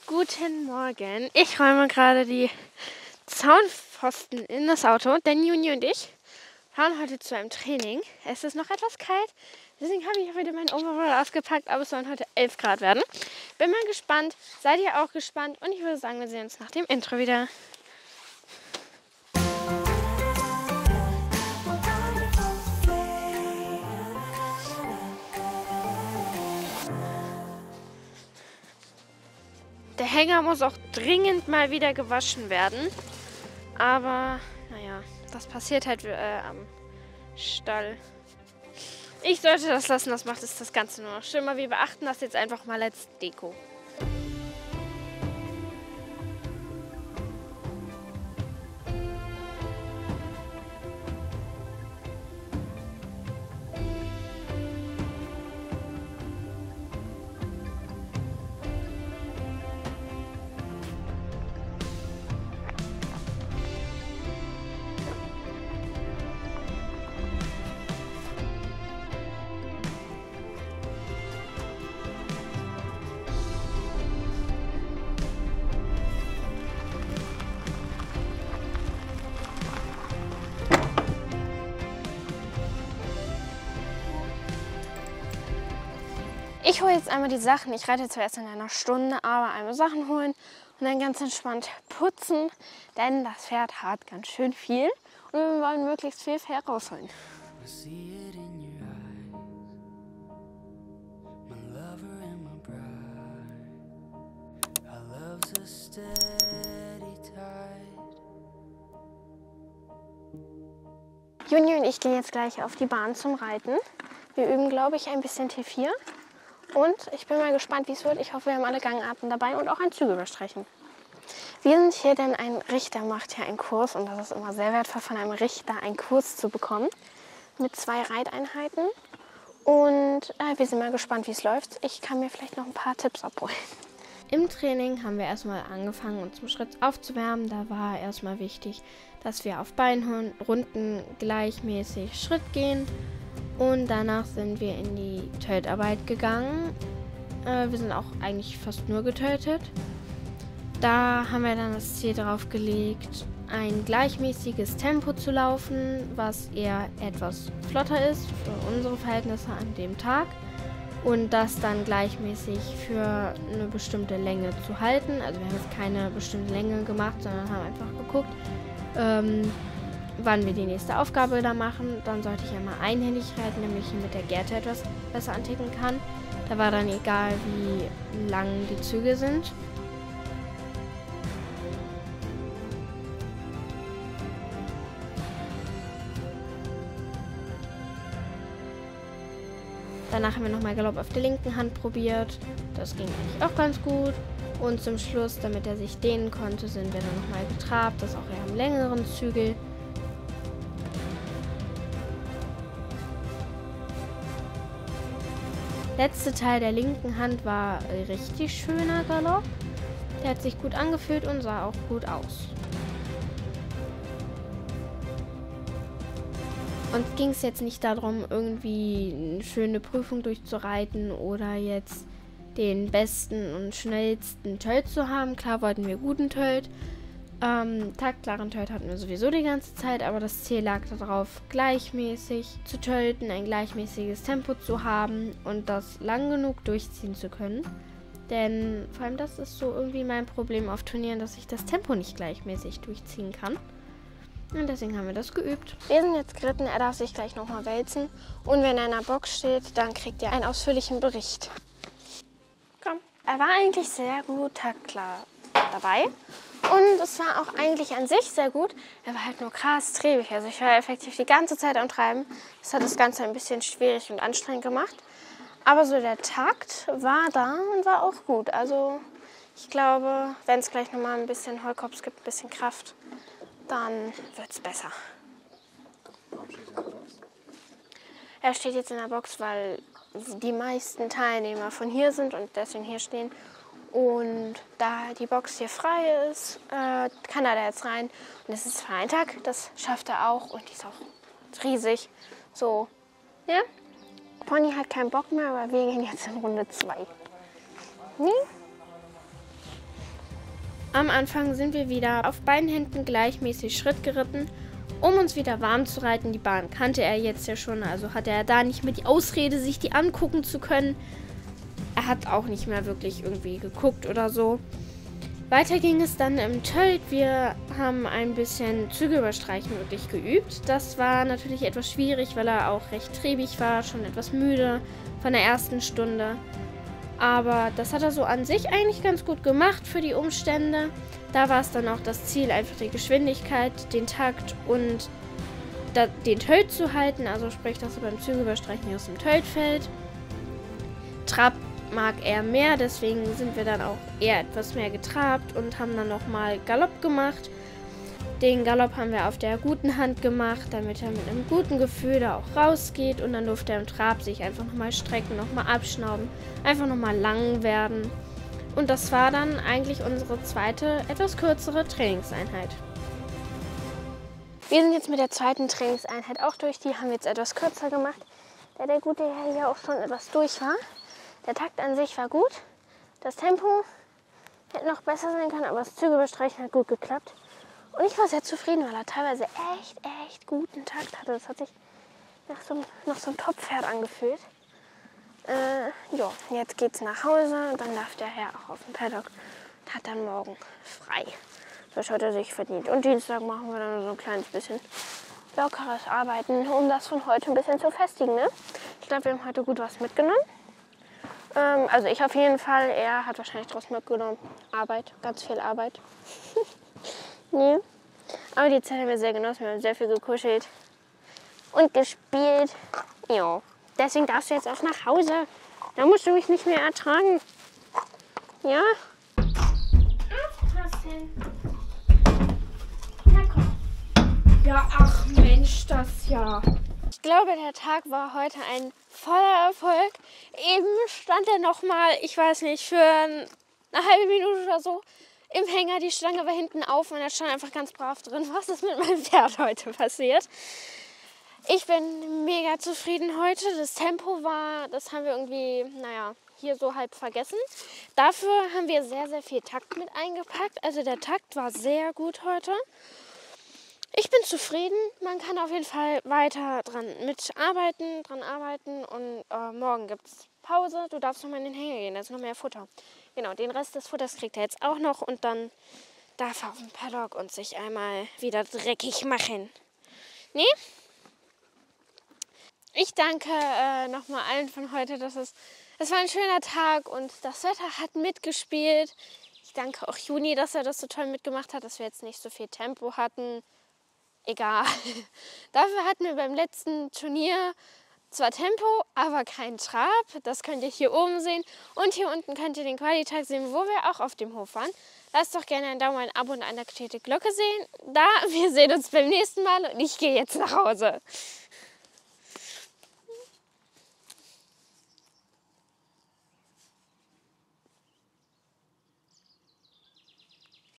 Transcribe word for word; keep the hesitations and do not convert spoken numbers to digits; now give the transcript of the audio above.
Guten Morgen. Ich räume gerade die Zaunpfosten in das Auto, denn Juni und ich fahren heute zu einem Training. Es ist noch etwas kalt, deswegen habe ich heute mein Overall ausgepackt, aber es sollen heute elf Grad werden. Bin mal gespannt, seid ihr auch gespannt und ich würde sagen, wir sehen uns nach dem Intro wieder. Der Hänger muss auch dringend mal wieder gewaschen werden. Aber, naja, das passiert halt äh, am Stall. Ich sollte das lassen, das macht es das Ganze nur noch schlimmer. Wir beachten das jetzt einfach mal als Deko. Ich hole jetzt einmal die Sachen. Ich reite zuerst in einer Stunde, aber einmal Sachen holen und dann ganz entspannt putzen, denn das Pferd hat ganz schön viel und wir wollen möglichst viel herausholen. Juni und ich gehen jetzt gleich auf die Bahn zum Reiten. Wir üben, glaube ich, ein bisschen T vier. Und ich bin mal gespannt, wie es wird. Ich hoffe, wir haben alle Gangarten dabei und auch ein Zügelüberstreichen. Wir sind hier, denn ein Richter macht hier einen Kurs und das ist immer sehr wertvoll, von einem Richter einen Kurs zu bekommen mit zwei Reiteinheiten. Und äh, wir sind mal gespannt, wie es läuft. Ich kann mir vielleicht noch ein paar Tipps abholen. Im Training haben wir erstmal angefangen, uns zum Schritt aufzuwärmen. Da war erstmal wichtig, dass wir auf Beinrunden gleichmäßig Schritt gehen. Und danach sind wir in die Tötarbeit gegangen. Äh, wir sind auch eigentlich fast nur getötet. Da haben wir dann das Ziel darauf gelegt, ein gleichmäßiges Tempo zu laufen, was eher etwas flotter ist für unsere Verhältnisse an dem Tag. Und das dann gleichmäßig für eine bestimmte Länge zu halten. Also wir haben jetzt keine bestimmte Länge gemacht, sondern haben einfach geguckt, ähm, wann wir die nächste Aufgabe da machen. Dann sollte ich einmal einhändig reiten, nämlich mit der Gerte etwas besser anticken kann. Da war dann egal, wie lang die Züge sind. Danach haben wir nochmal Galopp auf der linken Hand probiert. Das ging eigentlich auch ganz gut. Und zum Schluss, damit er sich dehnen konnte, sind wir dann nochmal getrabt. Das ist auch eher am längeren Zügel. Letzte Teil der linken Hand war ein richtig schöner Galopp. Der hat sich gut angefühlt und sah auch gut aus. Uns ging es jetzt nicht darum, irgendwie eine schöne Prüfung durchzureiten oder jetzt den besten und schnellsten Tölt zu haben. Klar wollten wir guten Tölt. Ähm, taktklaren Tölt hatten wir sowieso die ganze Zeit, aber das Ziel lag darauf, gleichmäßig zu tölten, ein gleichmäßiges Tempo zu haben und das lang genug durchziehen zu können. Denn vor allem das ist so irgendwie mein Problem auf Turnieren, dass ich das Tempo nicht gleichmäßig durchziehen kann. Und deswegen haben wir das geübt. Wir sind jetzt geritten, er darf sich gleich nochmal wälzen. Und wenn er in der Box steht, dann kriegt er einen ausführlichen Bericht. Komm. Er war eigentlich sehr gut taktklar dabei. Und es war auch eigentlich an sich sehr gut. Er war halt nur krass träbig. Also ich war effektiv die ganze Zeit am Treiben. Das hat das Ganze ein bisschen schwierig und anstrengend gemacht. Aber so der Takt war da und war auch gut. Also ich glaube, wenn es gleich nochmal ein bisschen Heulkops gibt, ein bisschen Kraft, dann wird es besser. Warum steht er in der Box? Er steht jetzt in der Box, weil die meisten Teilnehmer von hier sind und deswegen hier stehen. Und da die Box hier frei ist, äh, kann er da jetzt rein. Und es ist Freitag, das schafft er auch und die ist auch riesig. So, ja. Pony hat keinen Bock mehr, aber wir gehen jetzt in Runde zwei. Nee? Am Anfang sind wir wieder auf beiden Händen gleichmäßig Schritt geritten, um uns wieder warm zu reiten. Die Bahn kannte er jetzt ja schon, also hatte er da nicht mehr die Ausrede, sich die angucken zu können. Er hat auch nicht mehr wirklich irgendwie geguckt oder so. Weiter ging es dann im Tölt. Wir haben ein bisschen Züge überstreichen wirklich geübt. Das war natürlich etwas schwierig, weil er auch recht triebig war, schon etwas müde von der ersten Stunde. Aber das hat er so an sich eigentlich ganz gut gemacht für die Umstände. Da war es dann auch das Ziel, einfach die Geschwindigkeit, den Takt und da, den Tölt zu halten. Also sprich, dass er beim Zügeüberstreichen hier aus dem Tölt fällt. Trab mag er mehr, deswegen sind wir dann auch eher etwas mehr getrabt und haben dann nochmal Galopp gemacht. Den Galopp haben wir auf der guten Hand gemacht, damit er mit einem guten Gefühl da auch rausgeht und dann durfte er im Trab sich einfach nochmal strecken, nochmal abschnauben, einfach nochmal lang werden. Und das war dann eigentlich unsere zweite, etwas kürzere Trainingseinheit. Wir sind jetzt mit der zweiten Trainingseinheit auch durch, die haben wir jetzt etwas kürzer gemacht, da der gute Herr hier auch schon etwas durch war. Der Takt an sich war gut, das Tempo hätte noch besser sein können, aber das Zügeüberstreichen hat gut geklappt. Und ich war sehr zufrieden, weil er teilweise echt, echt guten Takt hatte. Das hat sich nach so, nach so einem Top-Pferd angefühlt. Äh, ja, jetzt geht's nach Hause, dann darf der Herr auch auf den Paddock und hat dann morgen frei. Das hat er sich verdient. Und Dienstag machen wir dann so ein kleines bisschen lockeres Arbeiten, um das von heute ein bisschen zu festigen. Ne? Ich glaube, wir haben heute gut was mitgenommen. Ähm, also ich auf jeden Fall, er hat wahrscheinlich draus mitgenommen. Arbeit, ganz viel Arbeit. Nee. Aber die Zeit haben wir sehr genossen, wir haben sehr viel gekuschelt und gespielt. Jo. Deswegen darfst du jetzt auch nach Hause. Da musst du mich nicht mehr ertragen. Ja? Aufpassen. Na komm. Ja, ach Mensch, das ja. Ich glaube, der Tag war heute ein voller Erfolg. Eben stand er noch mal, ich weiß nicht, für eine halbe Minute oder so im Hänger. Die Schlange war hinten auf und er stand einfach ganz brav drin. Was ist mit meinem Pferd heute passiert? Ich bin mega zufrieden heute. Das Tempo war, das haben wir irgendwie, naja, hier so halb vergessen. Dafür haben wir sehr, sehr viel Takt mit eingepackt. Also der Takt war sehr gut heute. Ich bin zufrieden. Man kann auf jeden Fall weiter dran mitarbeiten, dran arbeiten und äh, morgen gibt es Pause. Du darfst noch mal in den Hänger gehen, da ist noch mehr Futter. Genau, den Rest des Futters kriegt er jetzt auch noch und dann darf er auf den Paddock und sich einmal wieder dreckig machen. Nee? Ich danke äh, nochmal allen von heute. Das, ist, das war ein schöner Tag und das Wetter hat mitgespielt. Ich danke auch Juni, dass er das so toll mitgemacht hat, dass wir jetzt nicht so viel Tempo hatten. Egal. Dafür hatten wir beim letzten Turnier zwar Tempo, aber kein Trab. Das könnt ihr hier oben sehen. Und hier unten könnt ihr den Qualitag sehen, wo wir auch auf dem Hof waren. Lasst doch gerne einen Daumen, ein Abo und eine aktivierte Glocke sehen. Da, wir sehen uns beim nächsten Mal und ich gehe jetzt nach Hause.